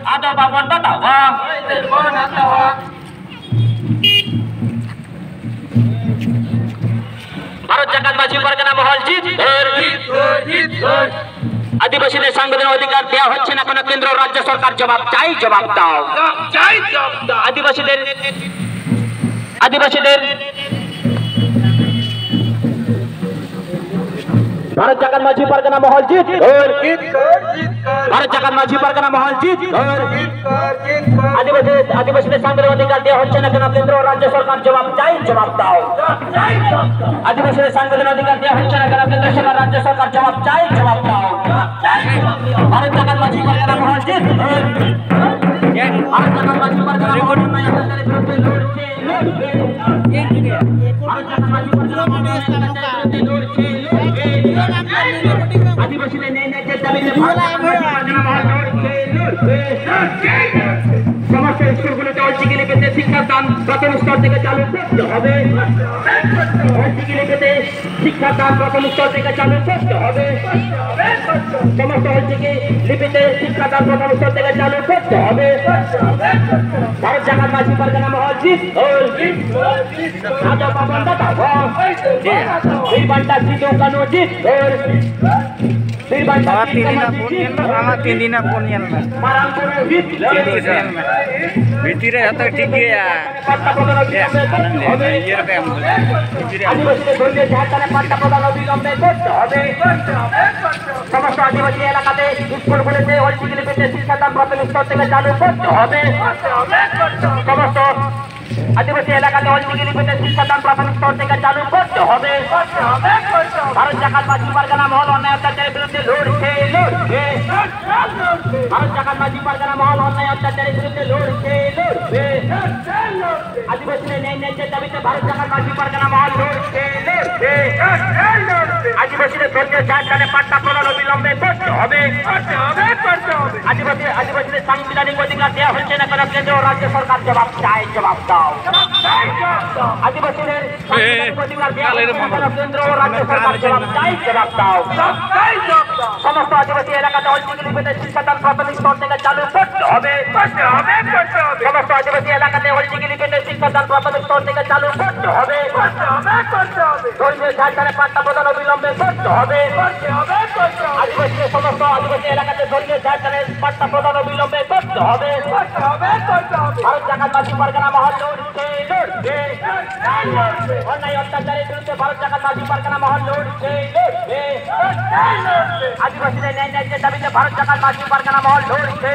Ada babon batawa. Bharat জাকাত মাঝি পরগনা মহল জিত আদিবাসীদের সাংবিধানিক অধিকার দেওয়া হচ্ছে না, কোনো কেন্দ্র রাজ্য সরকার জবাব চাই, জবাব দাও। আদিবাসীদের ভারত জাকাত মাঝি পরগনা মহল জিত ভারত জাকাত মাঝি পরগনা মহল জিত আদিবাসীদের সাংবিধানিক অধিকার দেওয়া হচ্ছে না, কেন কেন্দ্র রাজ্য সরকার জবাব চাই, জবাব দাও। আদিবাসীদের সাংবিধানিক অধিকার দেওয়া হচ্ছে না, কেন কেন্দ্র সরকার রাজ্য সরকার জবাব চাই, জবাব দাও। ভারত জাকাত মাঝি পরগনা মহল জিত ভারত জাকাত মাঝি পরগনা মহল অত্যাচারের বিরুদ্ধে লড়ছে ভারত জাকাত মাঝি পরগনা মহল অত্যাচারের বিরুদ্ধে লড়ছে আদিবাসীদের ন্যায় ন্যায্যের দাবিতে সমস্ত স্কুলগুলিতে ঐচ্ছিক লিপিতে শিক্ষাদান প্রথম স্তর থেকে চালু করতে হবে। ঐচ্ছিক লিপিতে শিক্ষাদান প্রথম স্তর থেকে চালু করতে হবে। সমস্ত ঐচ্ছিক লিপিতে শিক্ষাদান প্রথম স্তর থেকে চালু করতে হবে। ভারত জাকাত মাঝি পরগনা মহল জিত ভিতরে এত ঠিক গিয়া সমস্ত আদিবাসী এলাকাতে স্কুলগুলিতে ঐচ্ছিক লিপিতে শিক্ষাদান প্রাথমিক স্তর থেকে চালু করতে হবে। সমস্ত আদিবাসী এলাকাতে ঐচ্ছিক লিপিতে শিক্ষাদান প্রাথমিক স্তর থেকে চালু করতে হবে। ভারত জাকাত মাঝি পরগনা মহল অন্যায় অত্যাচারের বিরুদ্ধে লড়ছে ভারত জাকাত মাঝি পরগনা মহল অন্যায় অত্যাচারের বিরুদ্ধে লড়ছে আদিবাসীদের ন্যায় ন্যায্যের দাবিতে ভারত জাকাত মাঝি পরগনা মহল লড়ছে আদিবাসীদের ধর্মীয় জায়গায় পাট্টা প্রদান অবিলম্বে করতে হবে। আদিবাসীদের সাংবিধানিক অধিকার দেওয়া হচ্ছে না, কেন কেন্দ্র রাজ্য সরকার জবাব চাই, জবাব দাও। আদিবাসীদের সাংবিধানিক অধিকার দেওয়া হচ্ছে না, কেন কেন্দ্র রাজ্য সরকার জবাব চাই, জবাব দাও। সমস্ত আদিবাসী এলাকাতে ঐচ্ছিক লিপিতে শিক্ষাদান প্রাথমিক স্তর থেকে চালু করতে হবে। সমস্ত আদিবাসী এলাকাতে ঐচ্ছিক লিপিতে শিক্ষাদান প্রাথমিক স্তর থেকে চালু করতে হবে। ধর্মীয় জায়গায় পাট্টা প্রদান অবিলম্বে করতে হবে। আদিবাসীদের সমস্ত আদিবাসী এলাকাতে ধর্মীয় জায়গায় পাট্টা প্রদান অবিলম্বে করতে হবে। ভারত জাকাত মাঝি পরগনা মহল লড়ছে অন্যায় অত্যাচারের বিরুদ্ধে ভারত জাকাত মাঝি পরগনা মহল লড়ছে আদিবাসীদের ন্যায় ন্যায্যের দাবিতে ভারত জাকাত মাঝি পরগনা মহল লড়ছে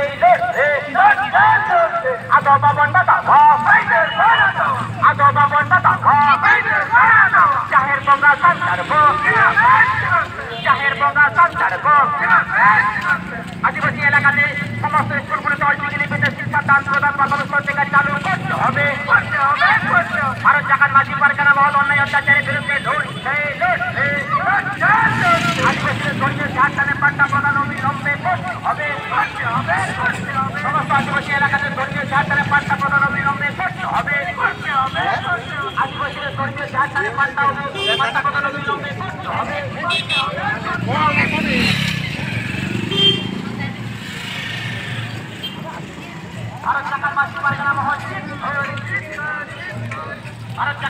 আদো বাবন বাতাবা আদো বাবন বাতাবা জাহের বঙ্গা সন্দর্ভ জাহের বঙ্গা সন্দর্ভ আদিবাসী এলাকাতে সমস্ত স্কুলগুলিতে ঐচ্ছিক লিপিতে শিক্ষাদান প্রদান প্রাথমিক স্তর থেকে চালু করতে হবে। ভারত জাকাত মাঝি পরগনা মহল অন্যায় অত্যাচারের বিরুদ্ধে লড়ছে আদিবাসীদের ধর্মীয় জায়গায় পাট্টা প্রদান অবিলম্বে করতে হবে। সমস্ত আদিবাসী এলাকাতে ধর্মীয় জায়গায় পাট্টা প্রদান অবিলম্বে করতে হবে। আদিবাসীদের ধর্মীয় জায়গায় পাট্টা প্রদান অবিলম্বে করতে হবে। ভারত জাকাত মাঝি পরগনা মহল